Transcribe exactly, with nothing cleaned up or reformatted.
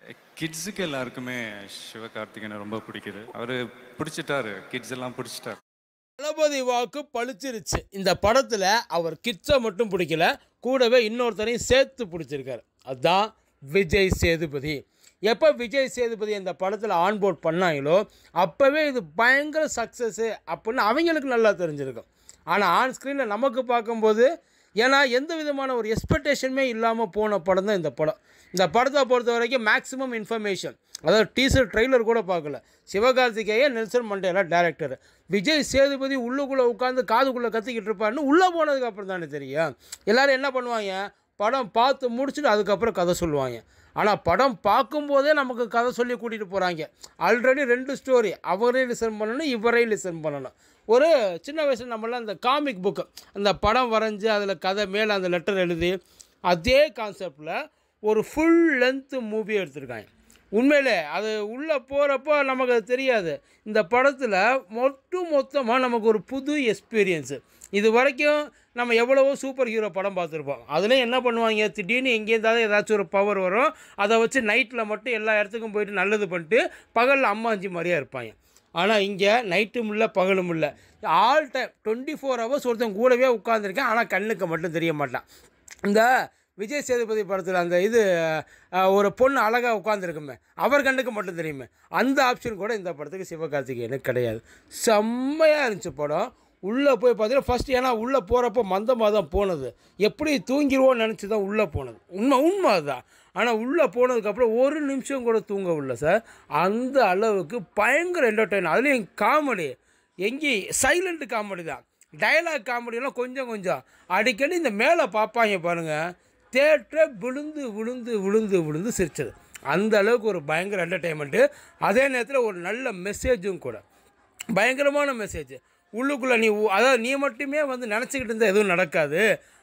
கிட்ஸுக்கு எல்லாருக்குமே சிவகார்த்திகேயனை ரொம்ப பிடிக்குது. அவரு பிடிச்சிட்டாரு, கிட்ஸ் எல்லாம் பிடிச்சிட்டாரு. தளபதி வாக்கு பளிச்சிருச்சு. இந்த படத்தில் அவர் கிட்ஸை மட்டும் பிடிக்கல, கூடவே இன்னொருத்தரையும் சேர்த்து பிடிச்சிருக்காரு. அதுதான் விஜய் சேதுபதி. எப்போ விஜய் சேதுபதி இந்த படத்தில் ஆன்போர்ட் பண்ணாங்களோ அப்போவே இது பயங்கர சக்ஸஸ்ஸு அப்படின்னு அவங்களுக்கு நல்லா தெரிஞ்சிருக்கும். ஆனால் ஆன் ஸ்க்ரீனில் நமக்கு பார்க்கும்போது, ஏன்னா எந்த விதமான ஒரு எக்ஸ்பெக்டேஷனுமே இல்லாமல் போன படம் தான் இந்த படம். இந்த படத்தை பொறுத்த வரைக்கும் மேக்ஸிமம் இன்ஃபர்மேஷன், அதாவது டீசர் ட்ரெய்லர் கூட பார்க்கல. Sivakarthikeyan, Nelson Mandela director, Vijay Sethupathi உள்ளுக்குள்ளே உட்காந்து காதுக்குள்ளே கத்திக்கிட்டு இருப்பாருன்னு உள்ளே போனதுக்கு அப்புறம் தானே தெரியும். எல்லோரும் என்ன பண்ணுவாங்க, படம் பார்த்து முடிச்சுட்டு அதுக்கப்புறம் கதை சொல்லுவாங்க. ஆனால் படம் பார்க்கும்போதே நமக்கு கதை சொல்லி கூட்டிகிட்டு போகிறாங்க. ஆல்ரெடி ரெண்டு ஸ்டோரி, அவரையும் லிசன் பண்ணணும், இவரையும் லிசன் பண்ணணும். ஒரு சின்ன வயசில் நம்மளாம் அந்த காமிக் புக்கு, அந்த படம் வரைஞ்சி அதில் கதை மேலே அந்த லெட்டர் எழுதி, அதே கான்செப்டில் ஒரு ஃபுல் லென்த்து மூவி எடுத்திருக்காங்க. உண்மையிலே அது உள்ளே போகிறப்போ நமக்கு அது தெரியாது. இந்த படத்தில் மொட்டு மொத்தமாக நமக்கு ஒரு புது எக்ஸ்பீரியன்ஸு. இது வரைக்கும் நம்ம எவ்வளவோ சூப்பர் ஹீரோ படம் பார்த்துருப்போம். அதுலேயும் என்ன பண்ணுவாங்க, திடீர்னு எங்கேருந்தாவது ஏதாச்சும் ஒரு பவர் வரும், அதை வச்சு நைட்டில் மட்டும் எல்லா இடத்துக்கும் போயிட்டு நல்லது பண்ணிட்டு பகலில் அம்மாஞ்சி மாதிரியாக இருப்பாங்க. ஆனால் இங்கே நைட்டும் இல்லை பகலும் இல்லை, all time twenty four hours ஒருத்தன் கூடவே உட்காந்துருக்கேன். ஆனால் கண்ணுக்கு மட்டும் தெரிய மாட்டான். இந்த விஜய் சேதுபதி படத்தில் அந்த இது ஒரு பொண்ணு அழகாக உட்காந்துருக்குமே, அவர் கண்ணுக்கு மட்டும் தெரியுமே, அந்த ஆப்ஷன் கூட இந்த படத்துக்கு சிவகார்த்திகேயனுக்கு கிடையாது. செம்மையாக இருந்துச்சு படம். உள்ளே போய் பார்த்தீங்கன்னா ஃபஸ்ட், ஏன்னா உள்ளே போகிறப்போ மந்தமாக தான் போனது, எப்படி தூங்கிடுவோன்னு நினச்சி தான் உள்ளே போனது. உண்மை உண்மை அதுதான். ஆனால் உள்ளே போனதுக்கப்புறம் ஒரு நிமிஷம் கூட தூங்க இல்லை சார். அந்த அளவுக்கு பயங்கர என்டர்டெயின். அதுலேயும் காமெடி எங்கேயும் சைலண்ட் காமெடி தான். டயலாக் காமெடியெல்லாம் கொஞ்சம் கொஞ்சம் அடிக்கடி இந்த மேலே பார்ப்பாங்க பாருங்கள், தேட்டரை விழுந்து விழுந்து விழுந்து விழுந்து சிரிச்சது. அந்த அளவுக்கு ஒரு பயங்கர என்டர்டெயின்மெண்ட்டு. அதே நேரத்தில் ஒரு நல்ல மெசேஜும் கூட, பயங்கரமான மெசேஜ். உள்ளுக்குள்ளே நீ, அதாவது நீ மட்டுமே வந்து நினச்சிக்கிட்டு இருந்தால் எதுவும் நடக்காது,